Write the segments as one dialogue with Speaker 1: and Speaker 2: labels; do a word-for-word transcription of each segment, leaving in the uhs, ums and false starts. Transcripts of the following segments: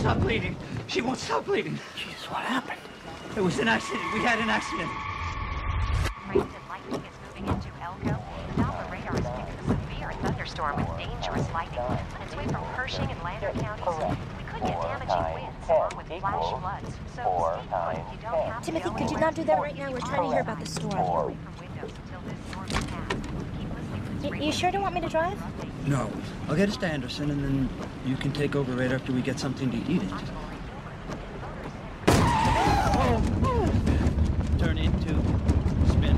Speaker 1: stop bleeding. She won't stop bleeding.
Speaker 2: Jesus, what happened?
Speaker 1: It was an accident. We had an accident.
Speaker 3: Rain and lightning is moving into Elko. The Doppler radar is picking a severe thunderstorm with dangerous lightning on its way from Pershing and Lander counties. We could get damaging winds along with flash floods. So stay put if you don't have to.
Speaker 4: Timothy, could you not do that right now? We're trying to hear about the storm.
Speaker 3: Away from windows until this storm is past. Keep listening to this
Speaker 4: You, you sure don't want me to drive?
Speaker 1: No. I'll get us to Anderson, and then you can take over right after we get something to eat it. Turn into spin.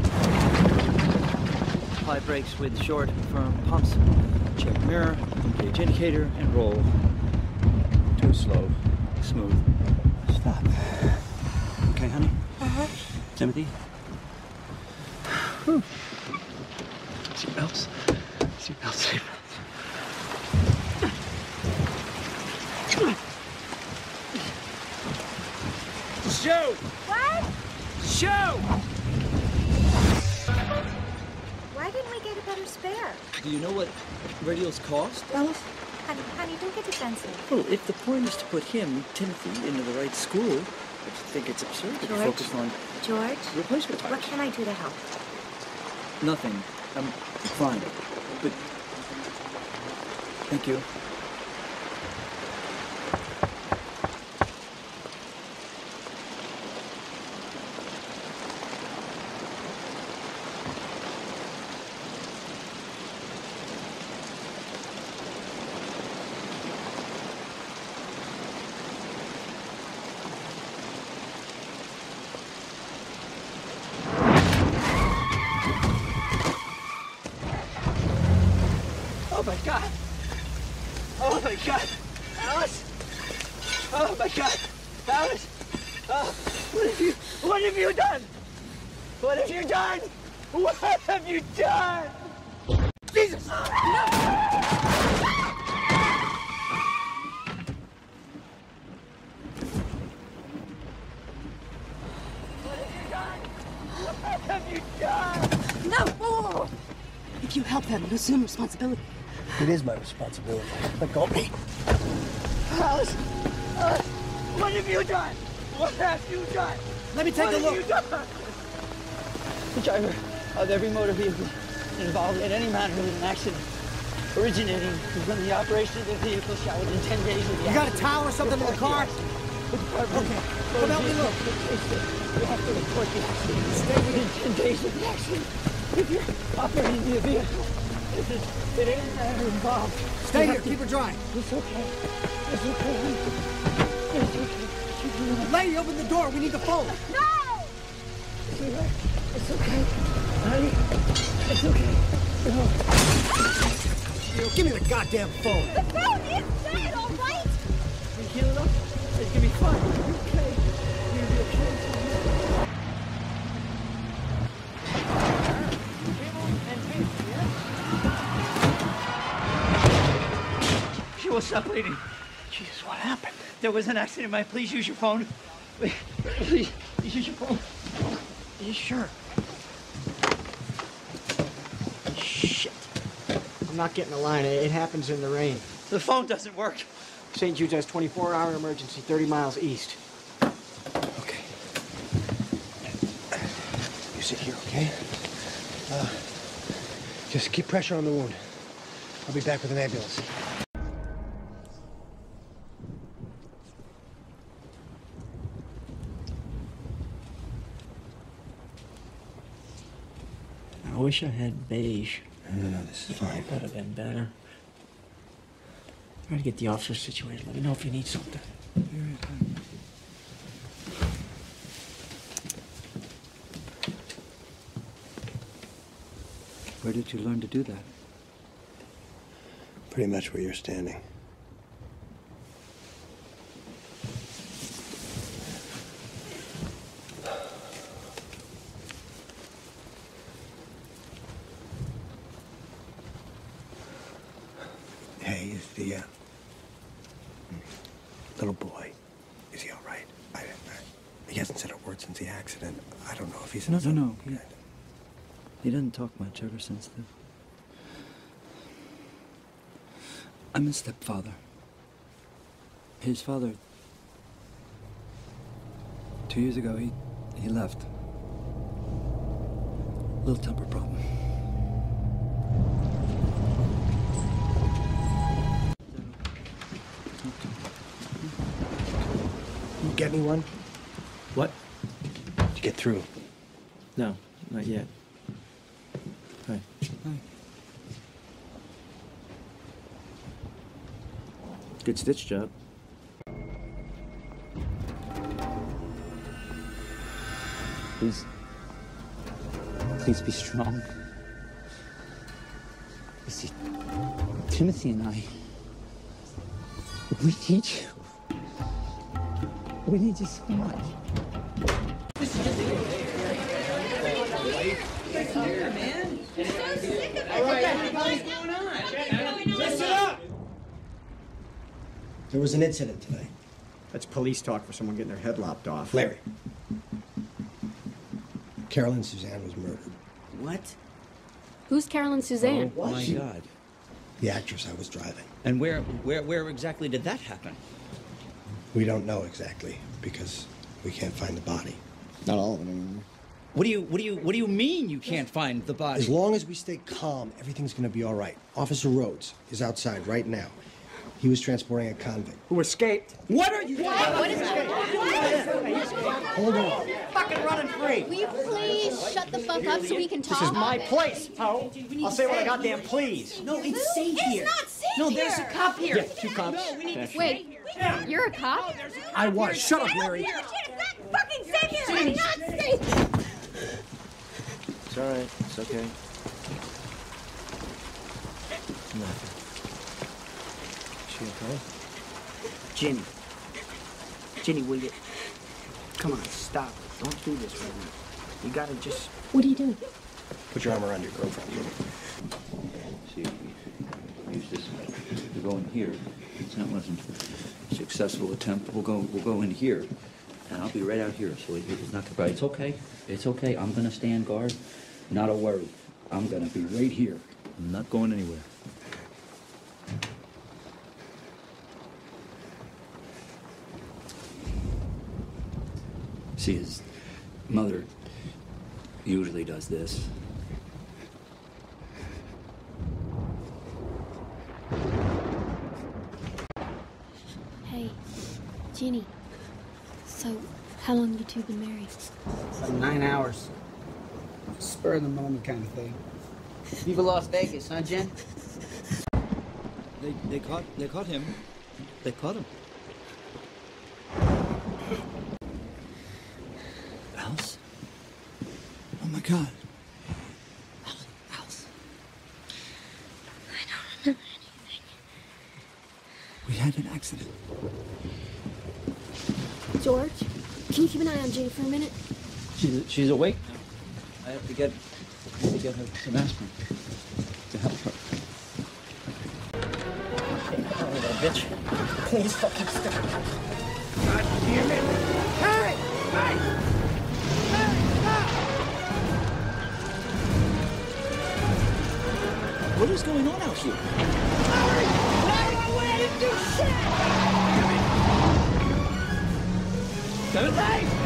Speaker 1: Apply brakes with short, firm pumps. Check mirror, gauge indicator, and roll. Too slow. Smooth. Stop. Okay, honey?
Speaker 4: Uh-huh.
Speaker 1: Timothy? Whew. Seatbelts. Seatbelts. Seatbelts. Show!
Speaker 4: What?
Speaker 1: Show!
Speaker 4: Why didn't we get a better spare?
Speaker 1: Do you know what radios cost, Alice?
Speaker 4: Honey, honey, don't get defensive.
Speaker 1: Well, if the point is to put him, Timothy, into the right school, I just think it's absurd to
Speaker 4: George?
Speaker 1: focus on
Speaker 4: George?
Speaker 1: replacement tires.
Speaker 4: What can I do to help?
Speaker 1: Nothing. I'm fine. But thank you. Oh my God! Oh my God! Alice! Oh my God! Alice! Oh, what have you, what have you done? What have you done? What have you done? Jesus! No! What have you done? What have you done?
Speaker 5: No! Oh. If you help them, you'll assume responsibility.
Speaker 2: It is my responsibility. Let go of me.
Speaker 1: Alice! Alice! What have you done? What have you done?
Speaker 2: Let me take
Speaker 1: what
Speaker 2: a look.
Speaker 1: What have you done? The driver of every motor vehicle involved in any manner with an accident originating from the operation of the vehicle shall within ten days of the
Speaker 2: You got a towel or something in the car?
Speaker 1: Okay.
Speaker 2: Come help me look.
Speaker 1: You have to report the accident. Stay within ten days of the accident. If you're operating the vehicle, if it, it ain't matter involved.
Speaker 2: Stay here. Keep her dry.
Speaker 1: It's okay. It's okay. It's okay.
Speaker 2: Lady, open the door. We need the phone.
Speaker 4: No!
Speaker 1: It's all right. It's okay. Honey, it's okay. No.
Speaker 2: Give me the goddamn phone.
Speaker 4: The phone is dead, all right?
Speaker 1: You heal it up? It's gonna be fine. You're okay. You're gonna be okay. She will stop bleeding.
Speaker 2: Jesus, what happened?
Speaker 1: There was an accident. May I please use your phone? Please, use your phone.
Speaker 2: Are you sure? Shit. I'm not getting a line. It happens in the rain.
Speaker 1: The phone doesn't work.
Speaker 2: Saint Jude's has twenty-four hour emergency, thirty miles east. Okay. You sit here, okay? Uh, just keep pressure on the wound. I'll be back with an ambulance.
Speaker 6: I wish I had beige.
Speaker 2: No, no, no, this is fine.
Speaker 6: That would have been better. Try to get the officer situated. Let me know if you need something.
Speaker 1: Where did you learn to do that?
Speaker 2: Pretty much where you're standing. Hey, is the uh, little boy, is he all right? I, I, he hasn't said a word since the accident. I don't know if he's...
Speaker 1: No, no, no. He, he doesn't talk much ever since the... I'm his stepfather.
Speaker 7: His father, two years ago, he, he left. Little temper problem.
Speaker 2: You get anyone?
Speaker 6: What?
Speaker 2: Did you get through?
Speaker 6: No, not yet. Hi.
Speaker 7: Hi.
Speaker 6: Good stitch job.
Speaker 8: Please. Please be strong. You see, Timothy and I, we need you. We need you so much.
Speaker 2: Listen up! There was an incident today.
Speaker 9: That's police talk for someone getting their head lopped off.
Speaker 2: Larry. Carolyn Suzanne was murdered.
Speaker 9: What?
Speaker 10: Who's Carolyn Suzanne?
Speaker 9: Oh my God.
Speaker 2: The actress I was driving.
Speaker 9: And where, where, where exactly did that happen?
Speaker 2: We don't know exactly because we can't find the body.
Speaker 9: Not all of it anymore. What do you, what do you, what do you mean you can't find the body?
Speaker 2: As long as we stay calm, everything's gonna be all right. Officer Rhodes is outside right now. He was transporting a convict.
Speaker 9: Who escaped? What are you?
Speaker 4: What? What is that?
Speaker 2: Hold on.
Speaker 9: Fucking running free.
Speaker 4: Will you please shut the fuck up so we can talk?
Speaker 9: This is my place, Ho. I'll say what I goddamn please.
Speaker 5: No, it's safe
Speaker 4: It's
Speaker 5: here.
Speaker 4: not safe
Speaker 5: No,
Speaker 4: here.
Speaker 5: there's a cop here.
Speaker 9: Yeah, two cops.
Speaker 10: Wait, you're a cop?
Speaker 2: I was. Shut up, Larry.
Speaker 4: Shit, it's not fucking safe here. It's not safe.
Speaker 6: It's all right. It's okay. Nothing. She okay?
Speaker 5: Jenny. Jenny, will you? Come on, stop. Don't do this right now. You gotta just...
Speaker 10: What are you doing?
Speaker 2: Put your arm around your girlfriend.
Speaker 11: See, we use this. We go in here. That wasn't a successful attempt. We'll go. We'll go in here, and I'll be right out here. So it's not gonna. It's okay. It's okay. I'm gonna stand guard. Not a worry. I'm gonna be right here. I'm not going anywhere. See, his mother usually does this.
Speaker 10: Hey, Jenny. So, how long you two been married?
Speaker 5: Like nine hours. Spur of the moment kind of thing. Viva Las Vegas, huh, Jen?
Speaker 11: They they caught they caught him. They caught him. Alice? Oh my God. Alice. Alice.
Speaker 10: I don't remember anything.
Speaker 11: We had an accident.
Speaker 10: George, can you keep an eye on Jenny for a minute?
Speaker 11: She's she's awake now. I have to get I have to get her some aspirin to help her.
Speaker 5: Oh, that bitch. Please fucking stop.
Speaker 2: God damn it! Hey! Hey!
Speaker 9: What is going on out here?
Speaker 2: Larry! Larry, I wanted to do shit!
Speaker 9: Damn it!